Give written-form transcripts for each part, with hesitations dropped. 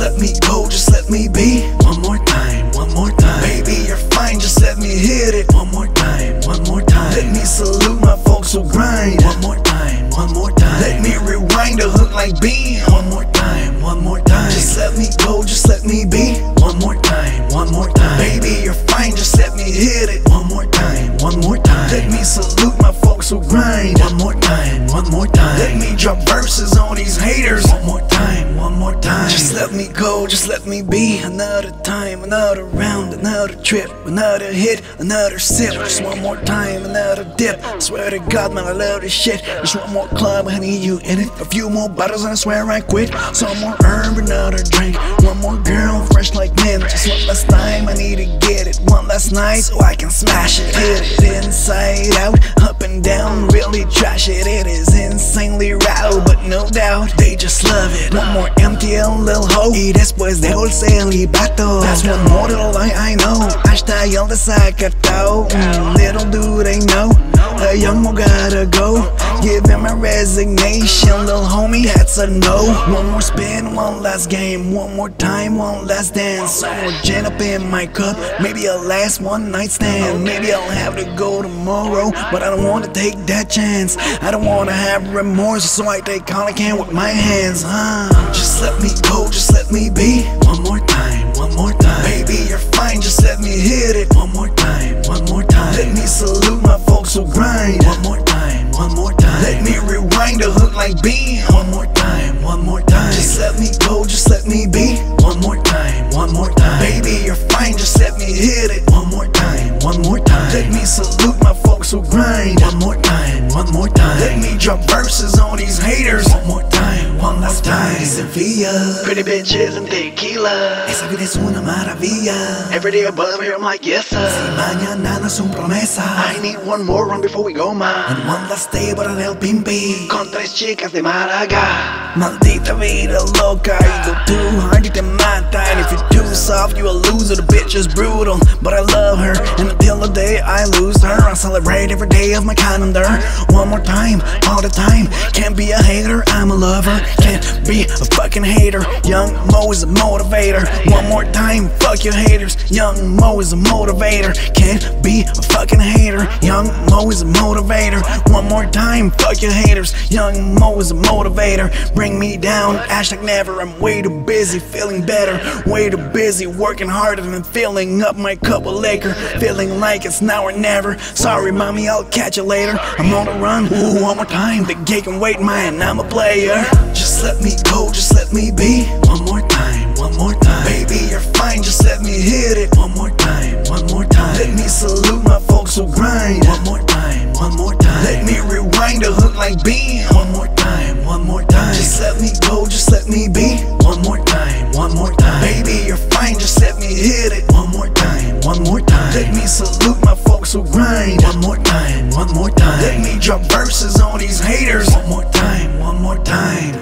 let me go, just let me be. One more time, one more time. Baby, you're fine, just let me hit it. One more time, one more time. Let me salute my folks who grind. One more time, one more time. Let me rewind the hook like beam. One more time, one more time. Just let me go, just let me be. One more time, one more time. Baby, you're fine, just let me hit it. One more time, one more time. Let me salute my folks who grind. One more time, one more time. Let me drop verses on these haters. One more time, one more time. Just let me go, just let me be. Another time, another round, another trip, another hit, another sip. Just one more time, another dip. I swear to God, man, I love this shit. Just one more club, I need you in it. A few more bottles and I swear I quit. Some more herb, another drink. One more girl, fresh like mint. Just one last time, I need to get it. One last night so I can smash it. Hit it inside out, up and down, really trash it. It is insanely raw, but no doubt they just love it. One more MTL, lil ho, y después dejo el celibato. That's one more little lie I know. Hasta el desacatado. Little do they know, a young mo gotta go. Give him a resignation, little homie, that's a no. One more spin, one last game. One more time, one last dance. Some more gin up in my cup, maybe a last one night stand. Maybe I'll have to go tomorrow, but I don't want to take that chance. I don't want to have remorse, so I take all I can with my hands. Just let me go, just let me be. One more time, one more time. Baby, you're fine, just let me hit it. One more time, one more time. Let me salute my folks who grind. One more time, one more time. Let me rewind the hook like beam. One more time, one more time. Just let me go, just let me be. One more time, one more time. Baby, you're fine, just let me hit it. One more time, one more time. Let me salute my folks who grind. One more time, one more time. Let me drop verses on these haters. One more time, one last time. Sevilla, pretty bitches and tequila. Esa vida es una maravilla. Every day above here I'm like yes sir. Si mañana no es un promesa. I need one more run before we go ma. And one last day para el pimpi. Con tres chicas de Málaga. Maldita vida loca. You go too hard you te mata. And if you're too soft you a loser. The bitch is brutal, but I love her. And until the day I lose her, I celebrate every day of my calendar. One more time, all the time. Can't be a hater, I'm a lover. Can't be a fucking hater. Young Mo is a motivator. One more time, fuck your haters. Young Mo is a motivator. Can't be a fucking hater. Young Mo is a motivator. One more time, fuck your haters. Young Mo is a motivator. Bring me down, ash like never. I'm way too busy feeling better. Way too busy working harder than filling up my cup of liquor. Feeling like it's now or never. Sorry mommy, I'll catch you later. I'm on the run, ooh, one more time. The gate can wait, man, I'm a player. Just let me go, just let me be. One more time, one more time. Baby, you're fine, just let me hit it. One more time, one more time. Let me salute my folks who grind. One more time, one more time. Let me rewind the hook like beam. One more time, one more time. Just let me go, just let me be. One more time, one more time. Baby, you're fine, just let me hit it. One more time, one more time. Let me salute my folks who grind. One more time, one more time. Let me drop verses on these haters. One more time, one more time.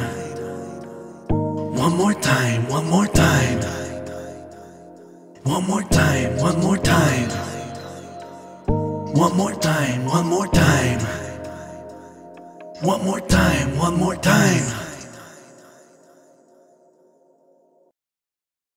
One more time, one more time. One more time, one more time. One more time, one more time. One more time, one more time.